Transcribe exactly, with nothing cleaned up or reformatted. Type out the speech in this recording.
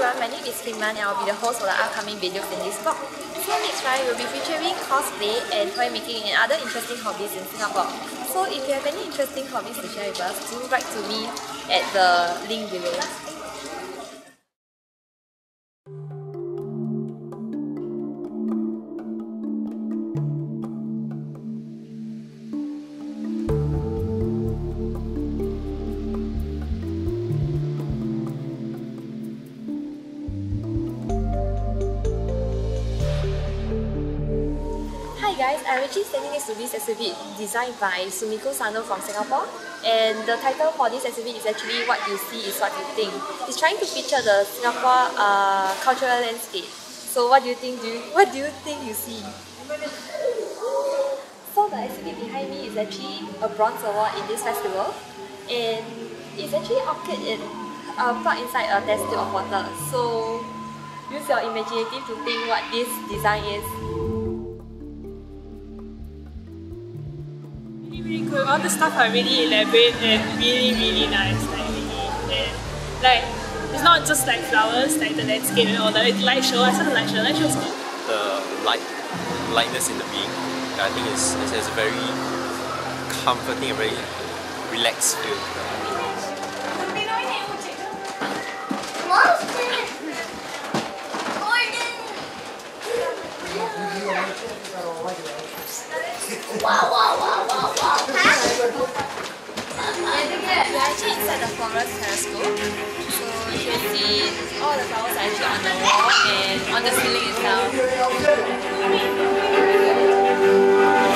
everyone, my name is Kinman and I'll be the host for the upcoming videos in this vlog. So next right, we'll be featuring cosplay and toy making and other interesting hobbies in Singapore. So if you have any interesting hobbies to share with us, do write to me at the link below. Hi guys, I'm actually standing next to this exhibit designed by Sumiko Sano from Singapore, and the title for this exhibit is actually "What You See Is What You Think." It's trying to feature the Singapore uh, cultural landscape. So what do you think? Do you, what do you think you see? So the exhibit behind me is actually a bronze award in this festival, and it's actually orchid in uh, plugged inside a test tube of water. So use your imaginative to think what this design is. Really cool. All the stuff are really elaborate and really really nice. Like really, and like it's not just like flowers, like the landscape and all that. It's light show. I saw the light show. Light show is cool. The light, lightness in the being, I think is it has a very comforting, very relaxed feel. Wow, wow, wow, wow, wow. We're actually inside the florist telescope. So you can see all the flowers are actually on the wall and on the ceiling itself.